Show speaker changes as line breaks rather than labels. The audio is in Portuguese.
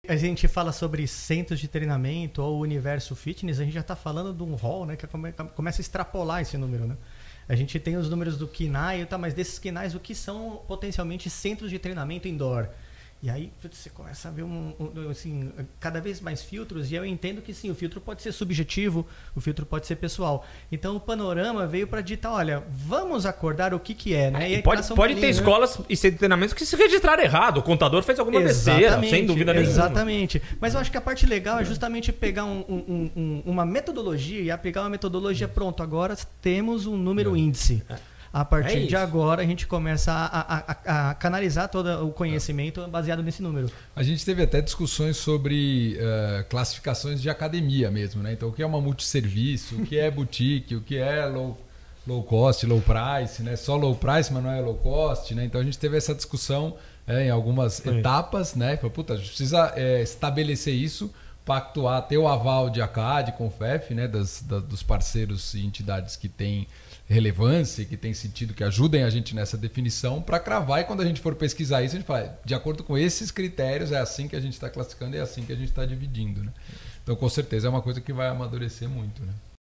a gente fala sobre centros de treinamento ou universo fitness, a gente já está falando de um rol, né, que começa a extrapolar esse número, né? A gente tem os números do KINAI, tá, mas desses KINAIs, o que são potencialmente centros de treinamento indoor? E aí você começa a ver assim, cada vez mais filtros, e eu entendo que sim, o filtro pode ser subjetivo, o filtro pode ser pessoal. Então o panorama veio para ditar, olha, vamos acordar o que é, né?
E pode ter escolas e centros de treinamento que se registraram errado, o contador fez alguma besteira, sem dúvida nenhuma.
Exatamente. Mas eu acho que a parte legal é justamente pegar uma metodologia e aplicar uma metodologia, pronto, agora temos um número índice. A partir de agora, a gente começa a canalizar todo o conhecimento baseado nesse número.
A gente teve até discussões sobre classificações de academia mesmo, né? Então, o que é uma multisserviço, o que é boutique, o que é low cost, low price, né? Só low price, mas não é low cost, né? Então, a gente teve essa discussão em algumas etapas, né? Falei, puta, a gente precisa estabelecer isso, pactuar, ter o aval de ACAD, CONFEF, né? Dos parceiros e entidades que têm relevância, que tem sentido, que ajudem a gente nessa definição para cravar, e quando a gente for pesquisar isso, a gente fala, de acordo com esses critérios, é assim que a gente está classificando e é assim que a gente está dividindo, né? Então, com certeza, é uma coisa que vai amadurecer muito, né?